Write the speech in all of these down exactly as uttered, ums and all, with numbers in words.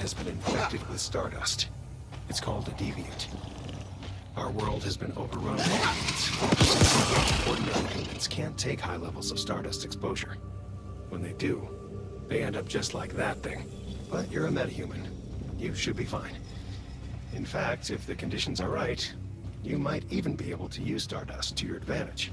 has been infected with stardust. It's called a deviant. Our world has been overrun with deviants. Ordinary humans can't take high levels of stardust exposure. When they do, they end up just like that thing. But you're a metahuman. You should be fine. In fact, if the conditions are right, you might even be able to use stardust to your advantage.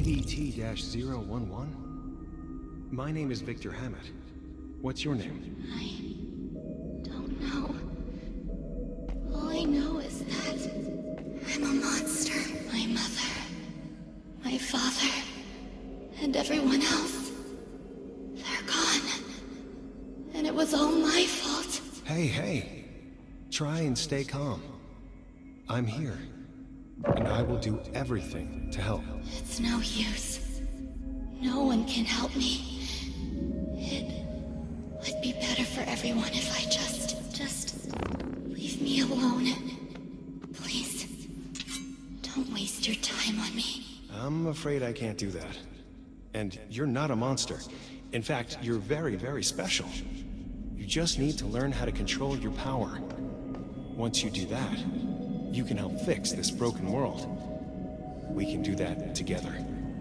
D V T zero one one? My name is Victor Hammett. What's your name? I don't know. All I know is that I'm a monster. My mother, my father, and everyone else. They're gone. And it was all my fault. Hey, hey. Try and stay calm. I'm here. And I will do everything to help. It's no use. No one can help me. It would be better for everyone if I just... just... leave me alone. Please. Don't waste your time on me. I'm afraid I can't do that. And you're not a monster. In fact, you're very, very special. You just need to learn how to control your power. Once you do that, you can help fix this broken world. We can do that together.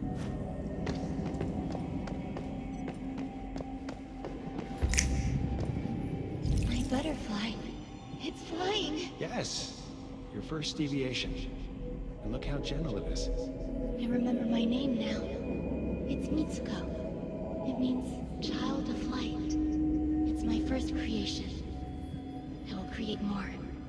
My butterfly. It's flying. Yes, your first deviation. And look how gentle it is. I remember my name now. It's Mitsuko. It means child of light. It's my first creation. I will create more.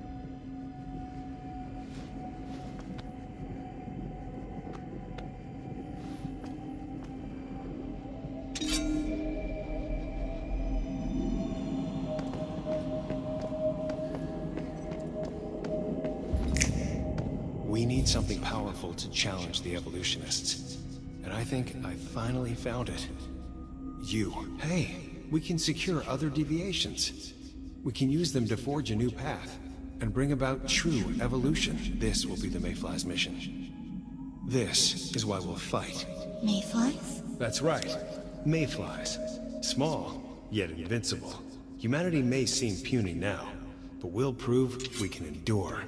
We need something powerful to challenge the evolutionists. And I think I finally found it. You. Hey, we can secure other deviations. We can use them to forge a new path and bring about true evolution. This will be the Mayfly's mission. This is why we'll fight. Mayflies? That's right. Mayflies. Small, yet invincible. Humanity may seem puny now, but we'll prove we can endure.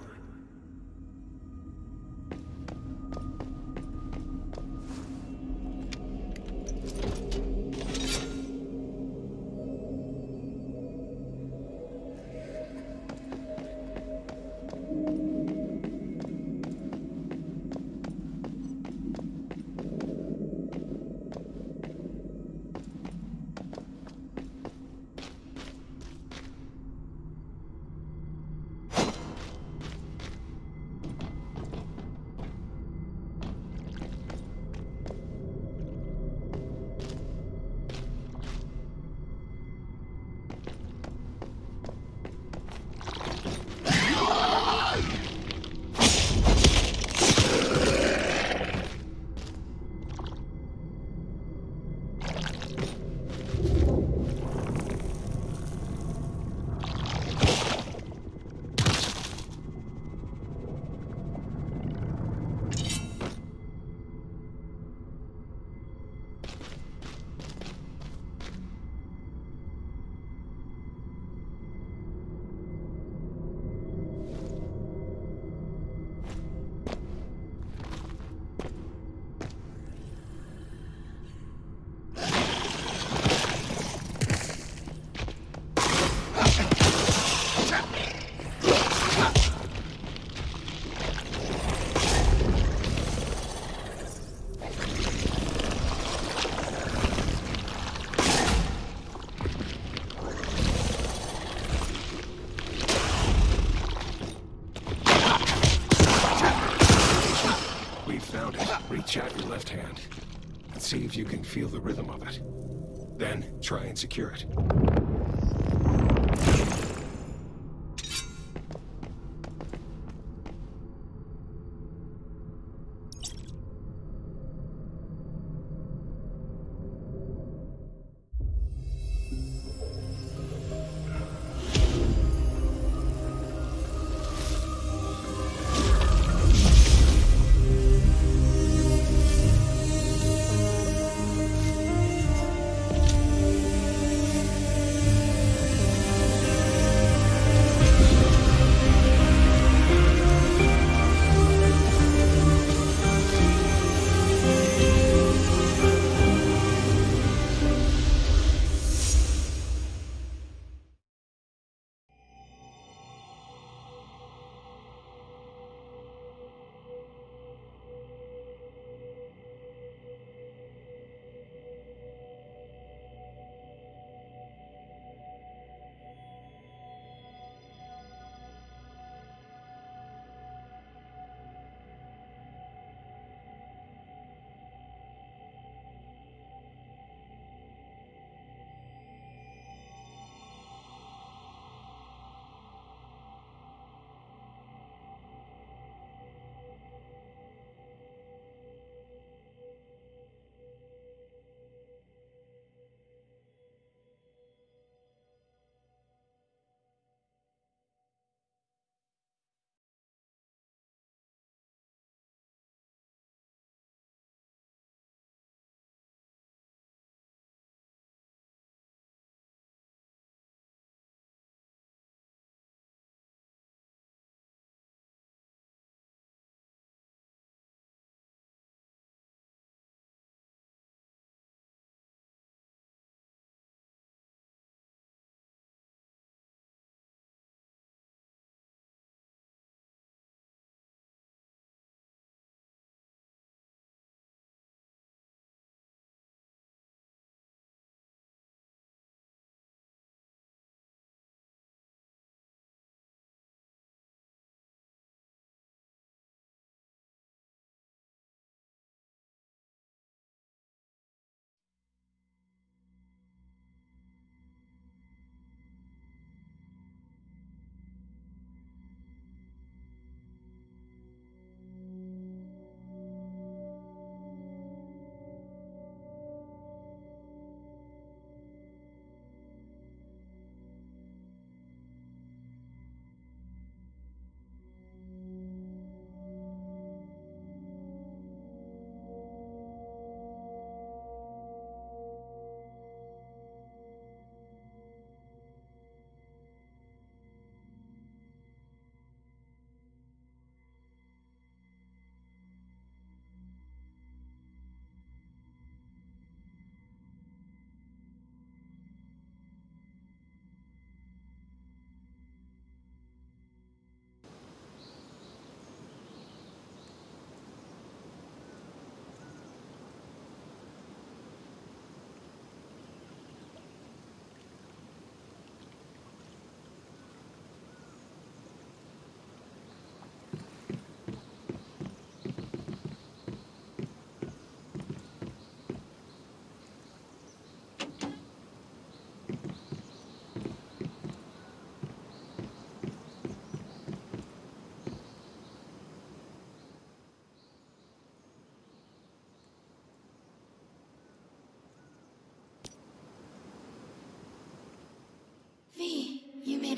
Reach out your left hand and see if you can feel the rhythm of it. Then try and secure it.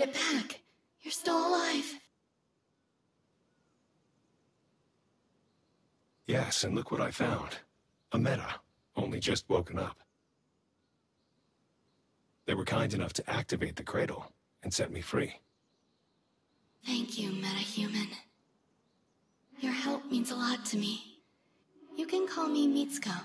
it back. You're still alive. Yes, and look what I found. A meta, only just woken up. They were kind enough to activate the cradle and set me free. Thank you, metahuman. Your help means a lot to me. You can call me Mitsuko.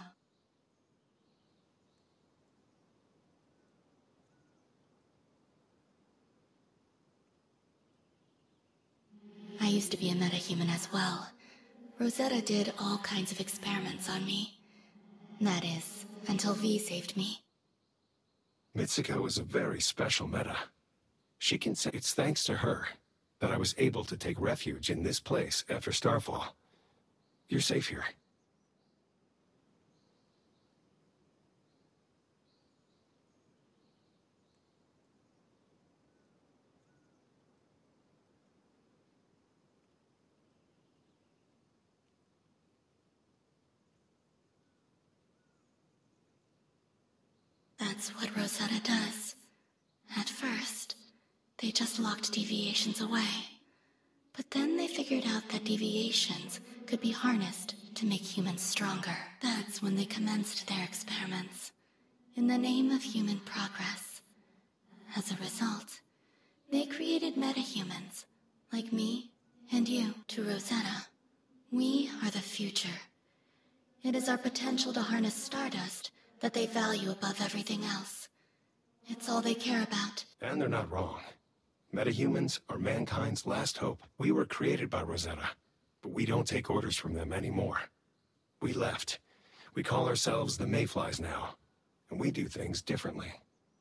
I used to be a metahuman as well. Rosetta did all kinds of experiments on me. That is, until V saved me. Mitsuko is a very special meta. She can say it's thanks to her that I was able to take refuge in this place after Starfall. You're safe here. That's what Rosetta does. At first, they just locked deviations away. But then they figured out that deviations could be harnessed to make humans stronger. That's when they commenced their experiments, in the name of human progress. As a result, they created metahumans, like me and you. To Rosetta, we are the future. It is our potential to harness Stardust that they value above everything else. It's all they care about. And they're not wrong. Metahumans are mankind's last hope. We were created by Rosetta, but we don't take orders from them anymore. We left. We call ourselves the Mayflies now, and we do things differently.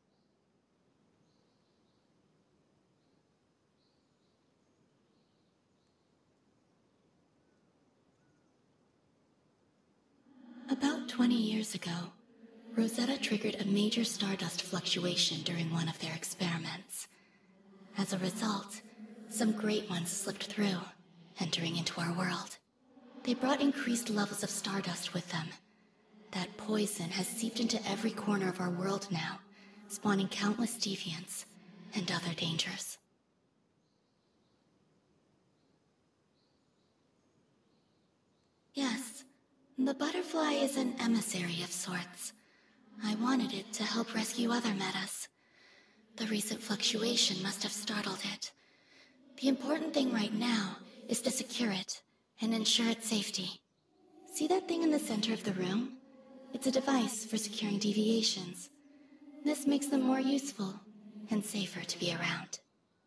About twenty years ago, Rosetta triggered a major stardust fluctuation during one of their experiments. As a result, some great ones slipped through, entering into our world. They brought increased levels of stardust with them. That poison has seeped into every corner of our world now, spawning countless deviants and other dangers. Yes, the butterfly is an emissary of sorts. I wanted it to help rescue other metas. The recent fluctuation must have startled it. The important thing right now is to secure it and ensure its safety. See that thing in the center of the room? It's a device for securing deviations. This makes them more useful and safer to be around.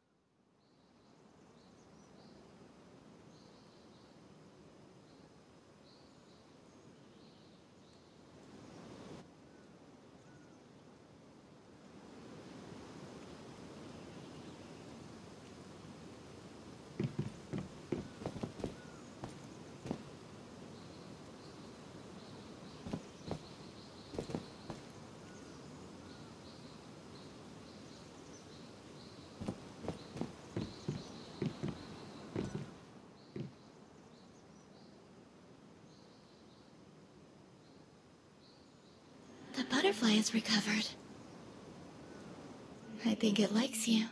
The butterfly is recovered. I think it likes you.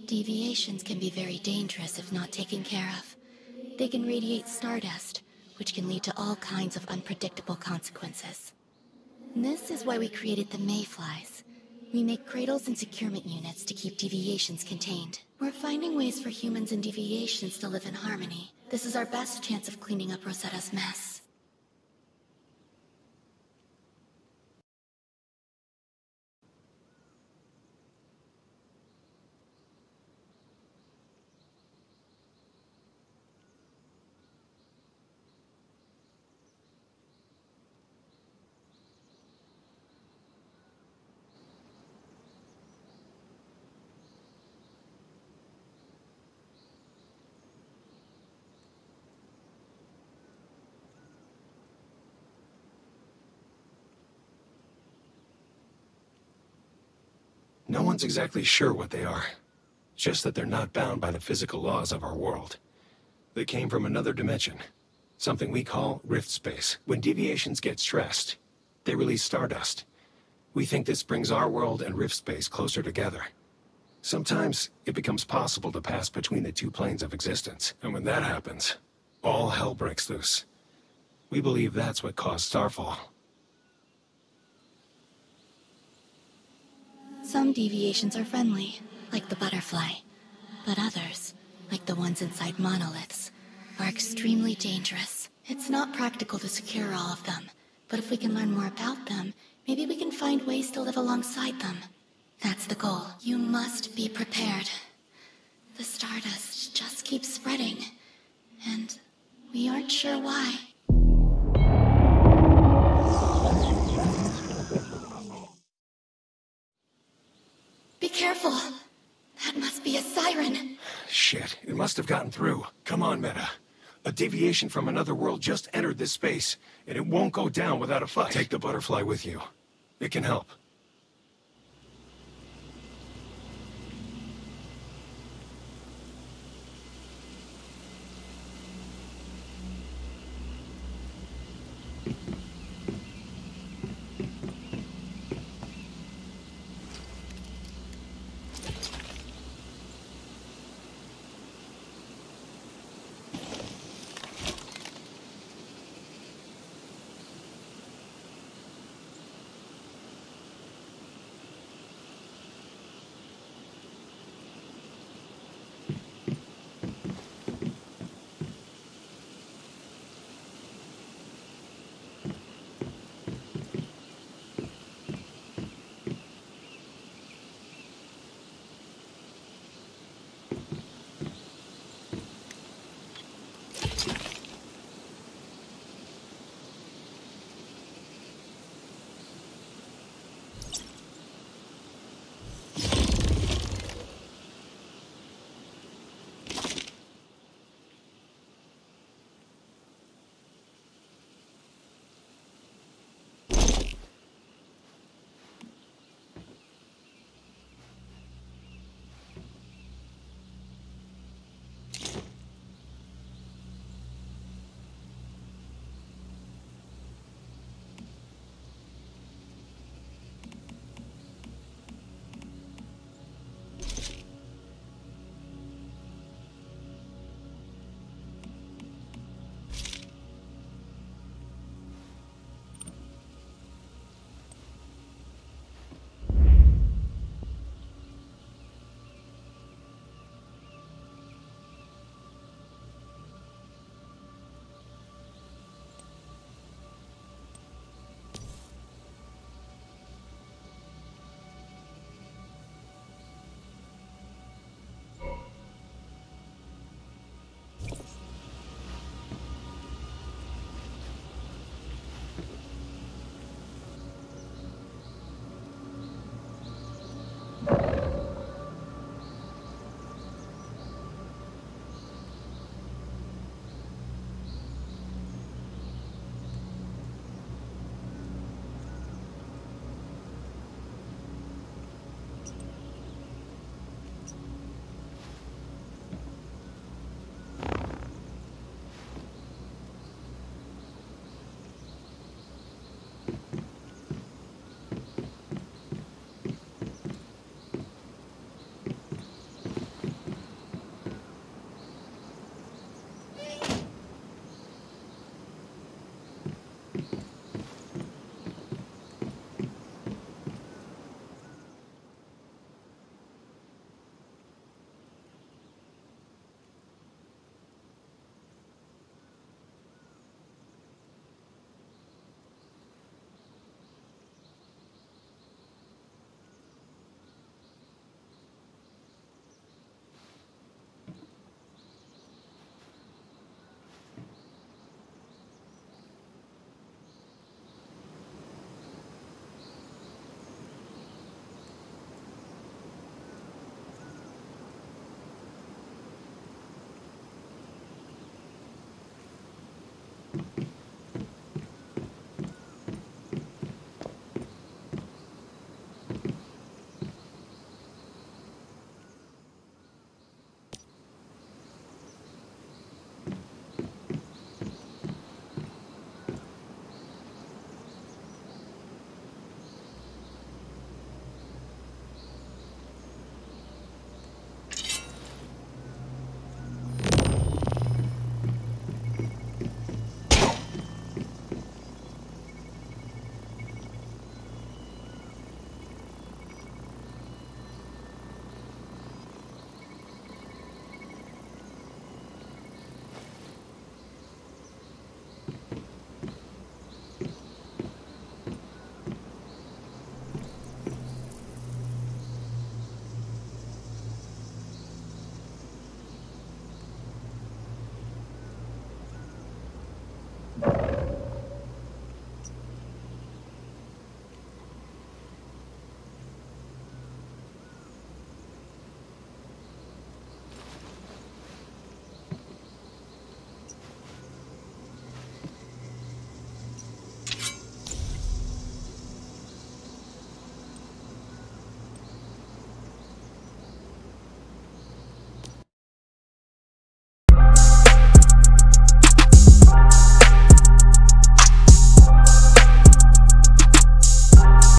Deviations can be very dangerous if not taken care of. They can radiate stardust, which can lead to all kinds of unpredictable consequences. This is why we created the Mayflies. We make cradles and securement units to keep deviations contained. We're finding ways for humans and deviations to live in harmony. This is our best chance of cleaning up Rosetta's mess. No one's exactly sure what they are. Just that they're not bound by the physical laws of our world. They came from another dimension. Something we call rift space. When deviations get stressed, they release stardust. We think this brings our world and rift space closer together. Sometimes it becomes possible to pass between the two planes of existence. And when that happens, all hell breaks loose. We believe that's what caused Starfall. Some deviations are friendly, like the butterfly. But others, like the ones inside monoliths, are extremely dangerous. It's not practical to secure all of them, but if we can learn more about them, maybe we can find ways to live alongside them. That's the goal. You must be prepared. The stardust just keeps spreading, and we aren't sure why. Be careful! That must be a siren. Shit, it must have gotten through. Come on, Meta. A deviation from another world just entered this space, and it won't go down without a fight. Take the butterfly with you. It can help.